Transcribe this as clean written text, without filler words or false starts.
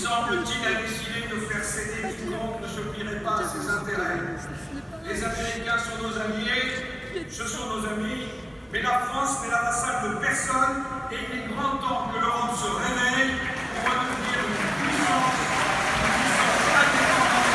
semble-t-il, a décidé de faire céder quiconque ne se plierait pas à ses intérêts. Les Américains sont nos alliés, ce sont nos amis, mais la France n'est la vassale de personne et il est grand temps que l'Europe se réveille.